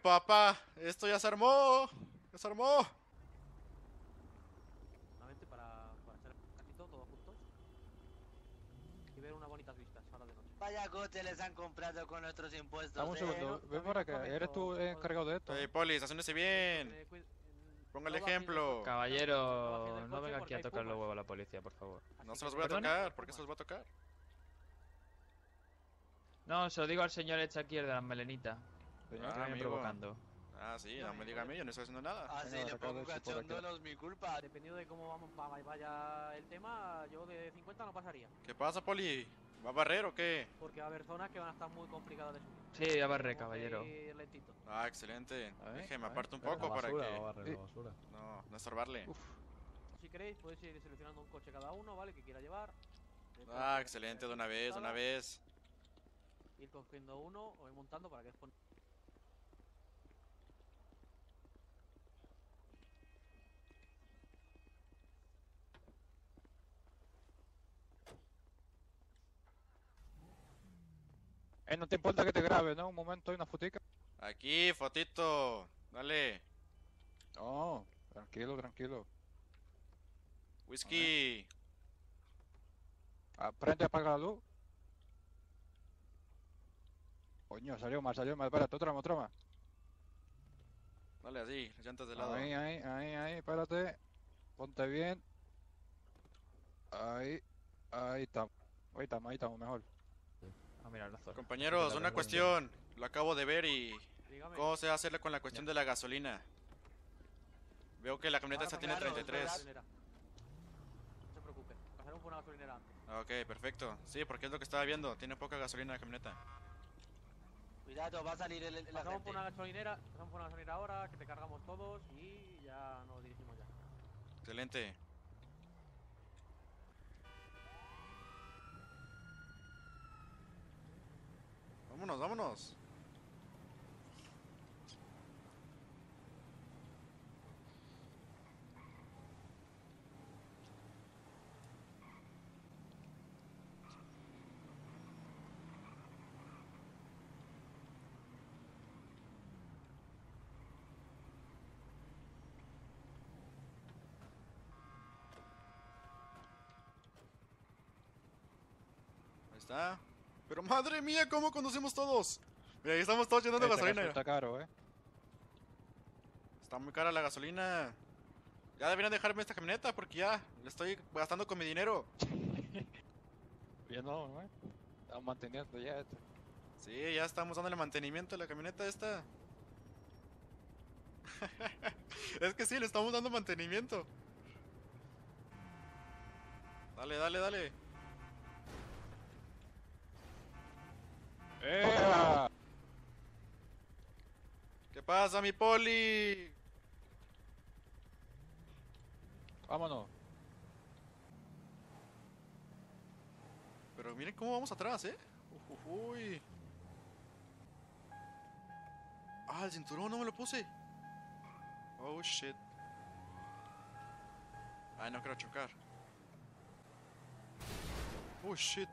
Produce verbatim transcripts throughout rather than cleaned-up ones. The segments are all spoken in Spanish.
papá! ¡Esto ya se armó! ¡Ya se armó! Solamente para, para echar un ratito todos juntos y ver unas bonitas vistas ahora de noche. Vaya coche les han comprado con nuestros impuestos, Dame un eh. segundo, no, ven también para os acá. comento, ¿Eres tú el os- encargado de esto? Ey, ¿no? Poli, estaciónese bien. Eh, cuid- en- Ponga el no bajes del ejemplo. coche, Caballero, bajes del no coche venga porque aquí a hay tocar los pumas. huevos a la policía, por favor. No Así se los que voy a ¿Perdone? tocar. ¿Por qué se los voy a tocar? No, se lo digo al señor este aquí, el de las melenitas. Señor, Ah, Que viene amigo. provocando. Ah, sí, no me diga a mí, yo no estoy haciendo nada. Así Venga, le sacad pongo eso por cachondo, aquí. no es mi culpa. Dependiendo de cómo vamos va- vaya el tema, yo de cincuenta no pasaría. ¿Qué pasa, Poli? ¿Va a barrer o qué? Porque va a haber zonas que van a estar muy complicadas de subir. Sí, ya barré, Tenemos que caballero. ir lentito. Ah, excelente. A ver, Déjeme a ver, aparto un a ver. poco ¿La para basura o que... barrer la basura? No, no estorbarle. Uf, Si queréis, podéis ir seleccionando un coche cada uno, ¿vale? Que quiera llevar. Ah, excelente, de una vez, de una vez. Ir cogiendo uno o ir montando para que después... Eh, no te importa que te grabe, ¿no? Un momento, hay una fotica. Aquí, fotito. Dale. No, tranquilo, tranquilo. Whisky. Aprende a apagar la luz. Coño, salió mal, salió mal. Espérate, otra más, otra más. Dale así, las llantas de lado. Ahí, ahí, ahí, ahí, espérate. Ponte bien. Ahí, ahí estamos. Ahí estamos, ahí estamos, mejor. A mirar la zona. Compañeros, una cuestión. Lo acabo de ver y... Dígame. ¿Cómo se va a hacerle con la cuestión de la gasolina? Veo que la camioneta esta tiene claro, treinta y tres. Gasolinera. No se preocupe, pasaremos por una gasolinera antes. Ah, ok, perfecto. Sí, porque es lo que estaba viendo. Tiene poca gasolina la camioneta. Cuidado, va a salir el, el- la Pasamos gente. por una gasolinera, pasamos por una gasolinera ahora, que te cargamos todos y ya nos dirigimos ya. Excelente. Vámonos, vámonos. Ahí está. Pero madre mía, ¿cómo conducimos todos? Mira, ahí estamos todos llenando Este gasolina. Está caro, eh. Está muy cara la gasolina. Ya deberían dejarme esta camioneta porque ya le estoy gastando con mi dinero. Ya no, ¿no? Estamos manteniendo ya esto. Sí, ya estamos dándole mantenimiento a la camioneta esta. Es que sí, le estamos dando mantenimiento. Dale, dale, dale. ¡Eh! ¿Qué pasa, mi poli? Vámonos. Pero miren cómo vamos atrás, ¿eh? Uf, uf, uy. Ah, el cinturón no me lo puse. Oh, shit. Ay, no quiero chocar. Oh, shit.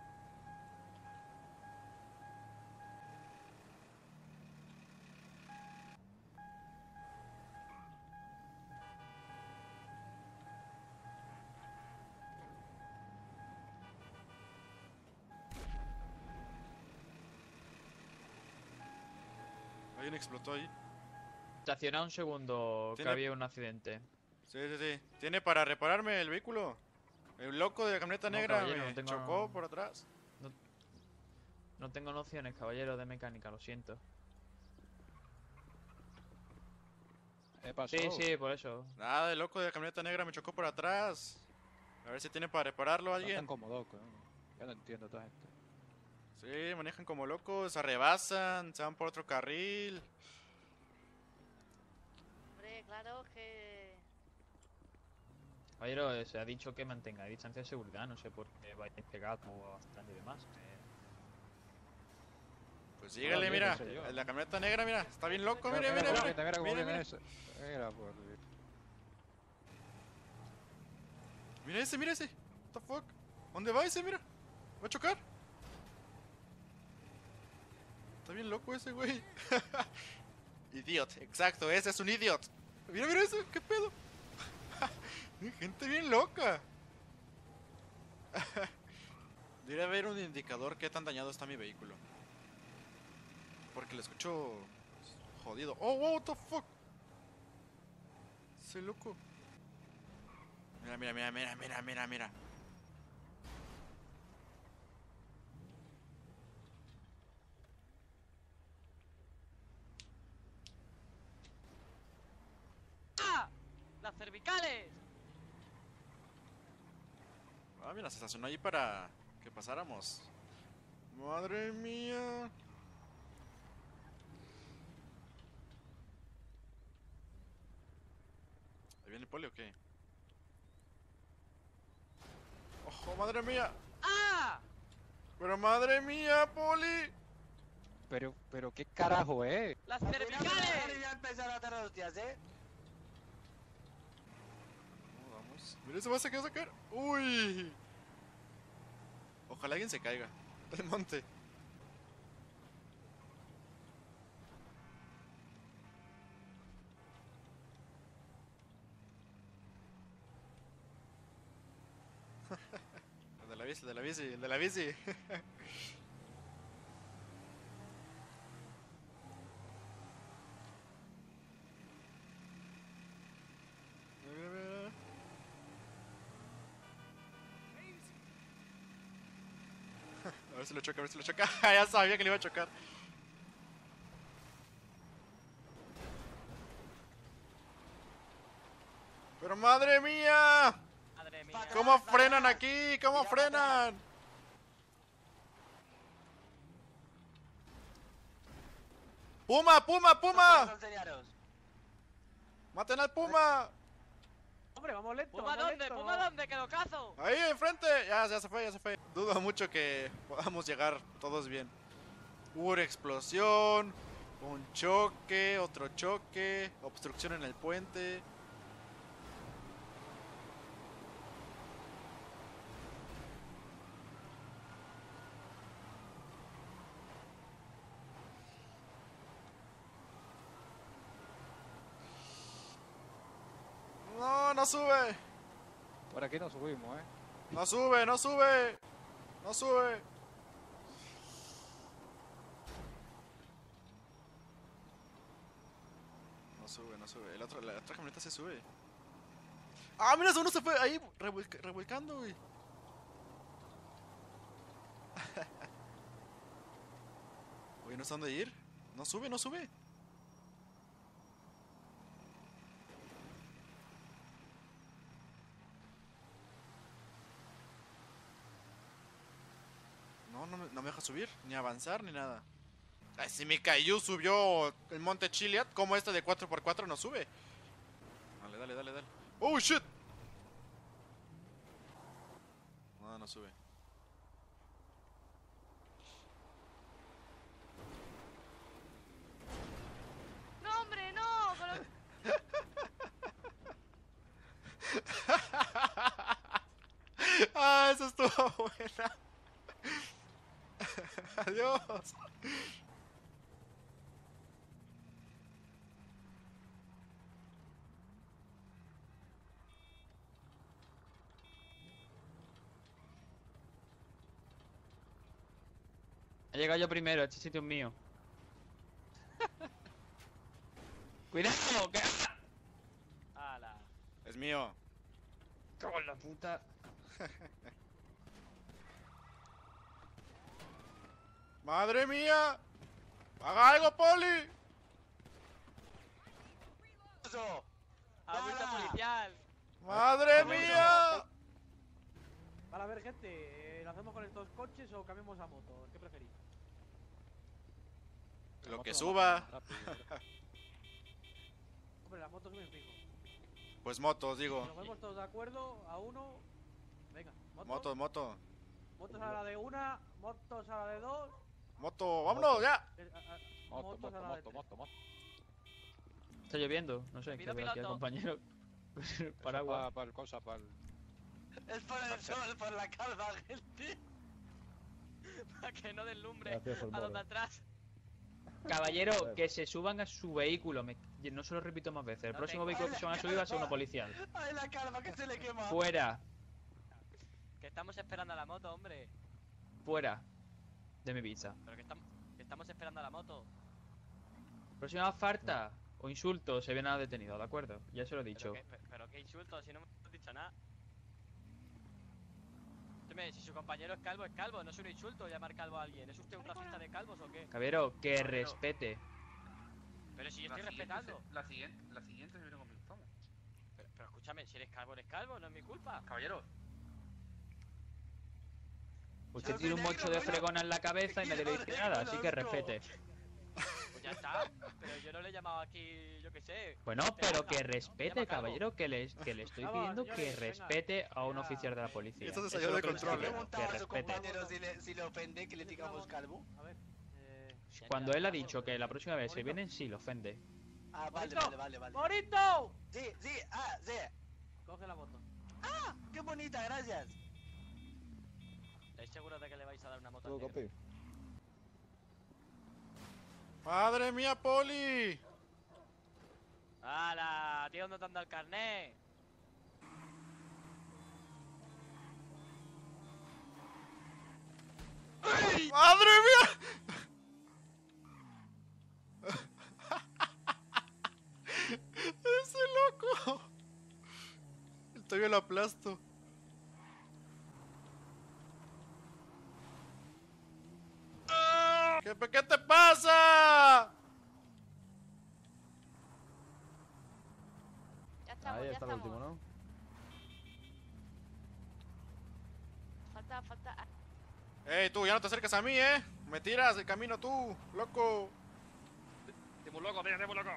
Alguien explotó ahí. Estaciona un segundo, que Tiene- había un accidente. Sí, sí, sí. ¿Tiene para repararme el vehículo? El loco de la camioneta No, negra caballero, me no tengo- chocó por atrás. No tengo nociones, caballero de mecánica, lo siento. ¿Qué pasó? Sí, sí, por eso. Nada, el loco de la camioneta negra me chocó por atrás. A ver si tiene para repararlo Están alguien. como locos, ¿eh? Ya no entiendo a toda gente. Sí, manejan como locos, se rebasan, se van por otro carril. Hombre, claro que... Caballero, eh, se ha dicho que mantenga distancia de seguridad, no sé por qué vais pegados bastante y demás. Eh, Pues síguele, yo mira. qué sé yo. La camioneta negra, mira. Está bien loco, Mira, mira, mira, mira, mira. mira, mira cómo Mira, viene mira. ese. Mira, por Dios. Mira ese, mira ese. What the fuck? ¿Dónde va ese? Mira. Va a chocar. Está bien loco ese, güey. Idiot, exacto, ese es un idiot. Mira, mira eso, qué pedo. Gente bien loca. Debería haber un indicador qué tan dañado está mi vehículo. Porque lo escucho jodido. Oh, what the fuck. Soy loco. Mira, mira, mira, mira, mira, mira, mira. ¡Ah! ¡Las cervicales! Ah, mira, se estacionó ahí para que pasáramos. Madre mía. ¿Ahí viene el poli o qué? ¡Ojo, madre mía! ¡Ah! ¡Pero madre mía, poli! Pero, pero qué carajo, eh. ¡Las Al final me van cervicales! a empezar a hacer hostias, eh. ¿Cómo vamos? Mira, se va a sacar, a sacar. ¡Uy! Ojalá alguien se caiga del monte. El de la bici, el de la bici, el de la bici. Mira, mira, mira. A ver si lo choca, a ver si lo choca. Ya sabía que le iba a chocar. Pero madre mía. Madre mía. ¿Cómo frenan aquí? ¿Cómo Mira, frenan? ¡Puma, puma, puma! Enseñaros. ¡Maten al puma! Hombre, vamos lento. ¿Puma dónde? ¿Puma dónde? ¡Que lo cazo! Ahí, enfrente. Ya, ya se fue, ya se fue. Dudo mucho que podamos llegar todos bien. Hubo una explosión, un choque, otro choque, obstrucción en el puente. No, no sube. Por aquí no subimos, eh. No sube, no sube. No sube. No sube, no sube. El otro, la otra camioneta se sube. Ah, mira, uno se fue ahí revuelca- revolcando, güey. Oye, no sé dónde ir. No sube, no sube. No, no me, no me deja subir, ni avanzar, ni nada. Ay, si mi Caillou subió el monte Chiliad, ¿cómo este de cuatro por cuatro no sube? Dale, dale, dale, dale. ¡Oh, shit! No, no sube. No, hombre, no. con lo- ¡Ah, eso estuvo buena! ¡Adiós! He llegado yo primero, este sitio es mío. ¡Cuidado! Que... ¡Hala! Es mío. ¡Cago en la puta! ¡Madre mía! ¡Haga algo, Poli! Eso. ¡Agüita Para. policial! ¡Madre mía! Vale, a ver, gente, eh, ¿lo hacemos con estos coches o cambiamos a moto? ¿Qué preferís? La Lo moto que va suba. más rápido, ¿verdad? Hombre, las motos suben fijo. Pues motos, digo. Nos ponemos todos de acuerdo a uno. Venga, motos. Moto, moto. Motos a la de una, motos a la de dos. Moto, vámonos, ya. eh, a- a- Moto, motos moto, a la de moto, tres. moto, moto. Está lloviendo, no sé, Pido qué aquí el piloto. compañero. Para, Paraguas. para el cosa, para el... Es por el sol, por la calva, gente. Para que no deslumbre Gracias, a los de Olmoro. atrás. Caballero, que se suban a su vehículo. Me- No se lo repito más veces. El No próximo tengo- vehículo que se van a subir va a ser uno policial. Ay, la calva que se le quema. Fuera, Que estamos esperando a la moto, hombre. fuera de mi pista. Pero que estamos, que estamos esperando a la moto. Próxima falta o insulto se viene a detenido, ¿de acuerdo? Ya se lo he dicho. Pero, que, pero qué insulto, si no me has dicho nada. Dime, si su compañero es calvo, es calvo. No es un insulto llamar calvo a alguien. ¿Es usted un racista de calvos o qué? Caballero, que Caballero. respete. Pero si yo La estoy siguiente respetando. se- La siguiente, la siguiente se viene conmigo, vamos. Pero, pero escúchame, si eres calvo, eres calvo, no es mi culpa. Caballero, Usted Yo tiene un soy mocho negro, de coño. fregona en la cabeza y nadie le dice Yo nada, así que reconozco. respete. Pues ya está. Pero yo no le he llamado aquí, yo qué sé. Bueno, Te pero habla. que Me respete, llama calvo. caballero, que le, que le estoy Vamos, pidiendo que señores, venga. respete a un Ya, oficial de la eh, policía. esto se Eso salió es lo de que le control, estoy ¿eh? pidiendo, que Preguntaba a su respete. compañero si le, si le ofende que le digamos calvo. A ver. Eh, Cuando él ha dicho que la próxima vez se vienen, sí, le ofende. Ah, vale, ¡Morito! vale, vale, vale. ¡Morito! Sí, sí, ah, sí. Coge la moto. Ah, qué bonita, gracias. ¿Estáis seguros de que le vais a dar una moto al negro? ¡Madre mía, Poli! ¡Hala! Tío, ¿dónde te han dado el carnet? ¡Madre mía! ¡Ese loco! El Toyo lo aplasto. ¿Qué, ¿Qué te pasa? Ya estamos, ya estamos. ¿no? Falta, falta. ah, Ey, tú, ya no te acercas a mí, ¿eh? Me tiras el camino tú, loco. Estoy muy loco, tío, estoy muy loco.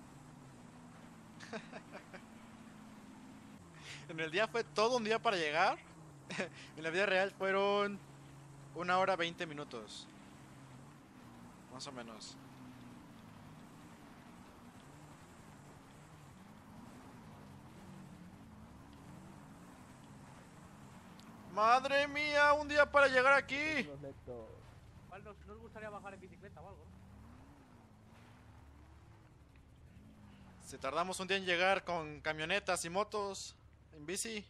En el día fue todo un día para llegar. En la vida real fueron una hora veinte minutos. Más o menos. Madre mía, un día para llegar aquí. ¿Cuál nos, nos gustaría bajar en bicicleta o algo? ¿no? Si tardamos un día en llegar con camionetas y motos en bici.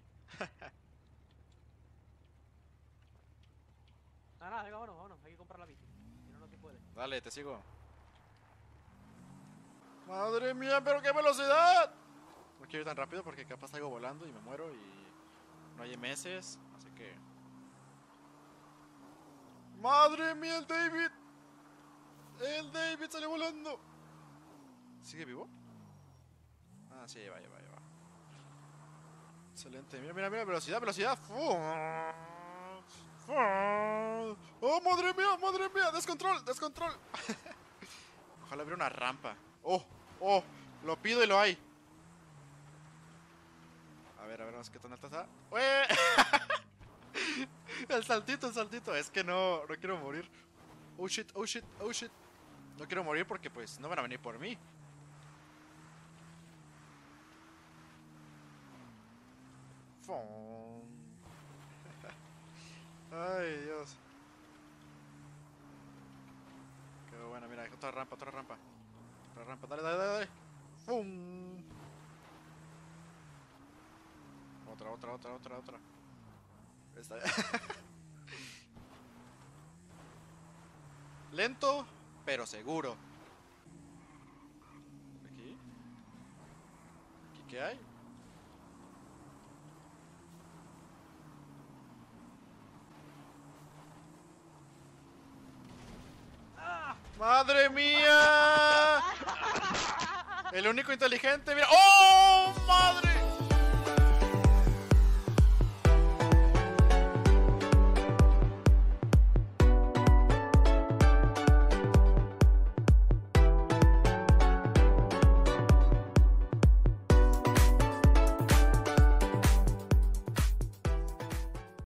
Nada, nada, venga, vámonos, vámonos. Hay que comprar la bici. Si no, no se puede. Dale, te sigo. Madre mía, pero qué velocidad. No quiero ir tan rápido porque capaz salgo volando y me muero y no hay M S, así que... Madre mía, el David. El David salió volando. ¿Sigue vivo? Ah, sí, va, va, va. Excelente. Mira, mira, mira, velocidad, velocidad. ¡Fu! ¡Fu! ¡Oh, madre mía, madre mía! ¡Descontrol, descontrol! Ojalá hubiera una rampa. ¡Oh, oh! Lo pido y lo hay. A ver, a ver, qué tan alta está. ¡Ué! El saltito, el saltito. Es que no, no quiero morir. Oh shit, oh shit, oh shit. No quiero morir porque pues no van a venir por mí. Fum. Ay, Dios. Qué buena, mira, otra rampa, otra rampa. Otra rampa, dale, dale, dale, dale. ¡Fum! Otra, otra, otra, otra, otra. Esta. Lento, pero seguro. Aquí. ¿Aquí qué hay? ¡Madre mía! El único inteligente, mira. ¡Oh, madre!